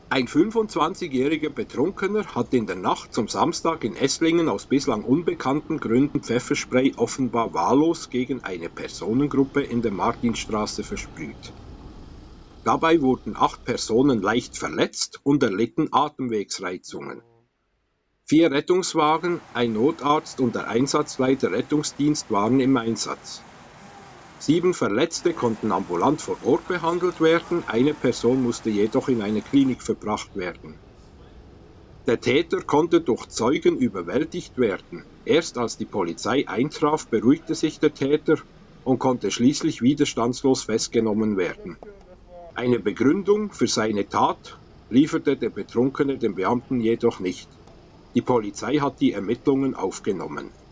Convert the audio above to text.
Ein 25-jähriger Betrunkener hat in der Nacht zum Samstag in Esslingen aus bislang unbekannten Gründen Pfefferspray offenbar wahllos gegen eine Personengruppe in der Martinstraße versprüht. Dabei wurden 8 Personen leicht verletzt und erlitten Atemwegsreizungen. 4 Rettungswagen, ein Notarzt und der Einsatzleiter Rettungsdienst waren im Einsatz. 7 Verletzte konnten ambulant vor Ort behandelt werden, eine Person musste jedoch in eine Klinik verbracht werden. Der Täter konnte durch Zeugen überwältigt werden. Erst als die Polizei eintraf, beruhigte sich der Täter und konnte schließlich widerstandslos festgenommen werden. Eine Begründung für seine Tat lieferte der Betrunkene den Beamten jedoch nicht. Die Polizei hat die Ermittlungen aufgenommen.